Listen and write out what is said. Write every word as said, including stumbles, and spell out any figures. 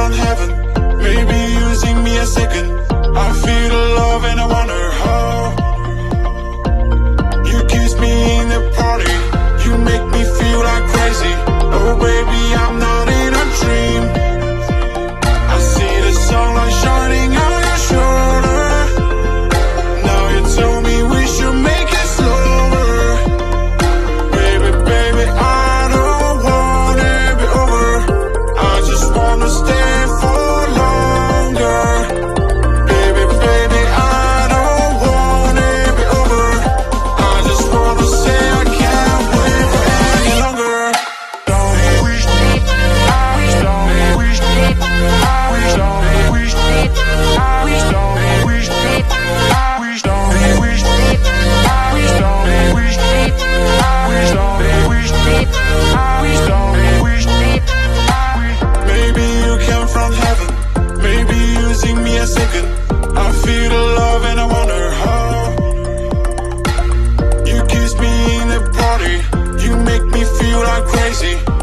from heaven, maybe using me a second. I feel the love and I wonder how. You kiss me in the party, you make me feel like crazy. Oh baby, I'm not in a dream. I see the sunlight shining on your shoulder. Now you tell me we should make it slower. Baby, baby, I don't want it be over. I just wanna stay for longer. Baby, baby, I don't want it be over. I just wanna say I can't wait for any longer. Don't wish, I wish, don't wish, I wish, don't wish, I wish, don't wish, I wish, don't wish, I wish, don't wish, I wish, don't wish, I wish, don't wish, I wish. Maybe you came from heaven, maybe using me a second. I feel the love and I wonder how. You kiss me in the party, you make me feel like crazy.